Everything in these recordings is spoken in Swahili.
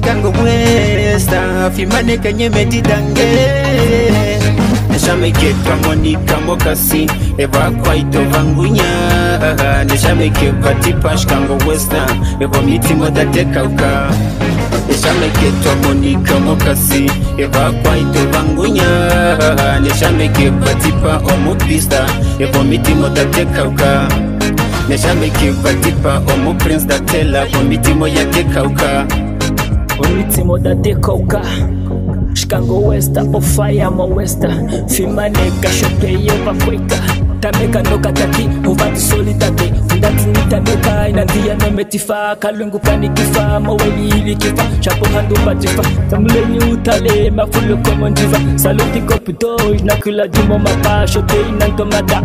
Chicago Westa Fimane kanye medidange Neshameke Monica Mokasi Eva kwaito vangunya Neshameke Patipa Chicago Westa Eva mitimo datekauka Neshameke Monica Mokasi Eva kwaito vangunya Neshameke Patipa Omupista Eva mitimo datekauka Neshameke Patipa Omu Prince Datela Omitimo yatekauka Omitimo datekauka Chicago Westa ofaya mo Westa Fimane kashope yeva kweka Tameka no kataki ovati solidate Ndati nitameka inandia no metifa Kalungu kanikifa maweli hili kifa Chapo handu batifa Tamuleni utale mafulu komondiva Saluti kopito inakula jimo mapa Shote inantomada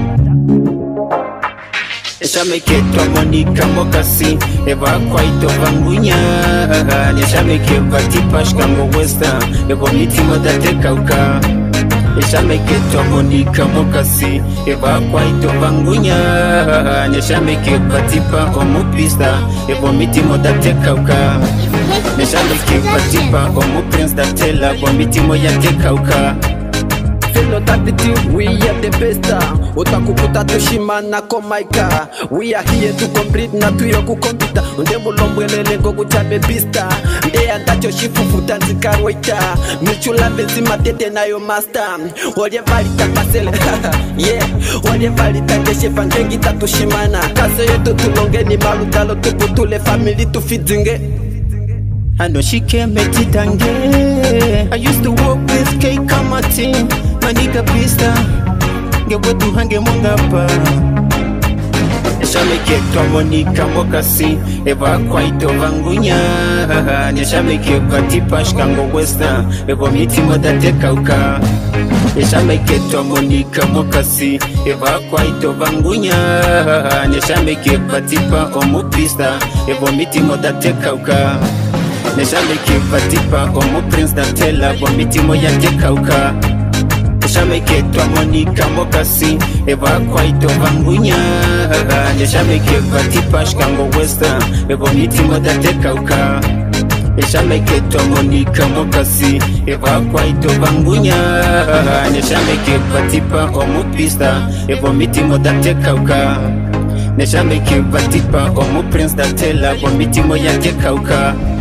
Neshameke Monica Mokasi Eva kwaito vangunya Neshameke Patipa Chicago Westa Eva mitimo datekauka Neshameke Monica Mokasi Eva kwaito vangunya Neshameke Patipa Omupista Eva mitimo datekauka Neshameke Patipa Omu Prince Datela Eva mitimo yatekauka Fellow Tatiti, we are the best. Otakukuta tushimana komaika. We are here to complete na tuyo kukompita. Ndemu lombwelele gogu chabe pista. Nde andacho shifu futanzi karwaita. Michula benzima tete na yo master. Wale valita pasele. Yeah. Wale valita keshefa ngengi tatushimana. Kase yetu tulongeni malutalo tuputule family tufidzinge. I know she can't make it tange. I used to work with K Kamati, my nigga Pista. Get what to hang mongapa. Neshameke Monica Mokasi, Eva kwaito vangunya. Neshameke Patipa Chicago Westa, Eva mitimo datekauka. Neshameke Monica Mokasi, Eva kwaito vangunya. Neshameke Patipa Omupista, Eva mitimo datekauka. Neshameke Patipa Omu Prince Datela Eva mitimo yatekauka. Neshameke Monica Mokasi Eva kwaito vangunya. Neshameke Patipa Chicago Westa Eva mitimo datekauka. Neshameke Monica Mokasi Eva kwaito vangunya. Neshameke Patipa Omupista Eva mitimo datekauka. Neshameke Patipa Omu Prince Datela Eva mitimo yatekauka.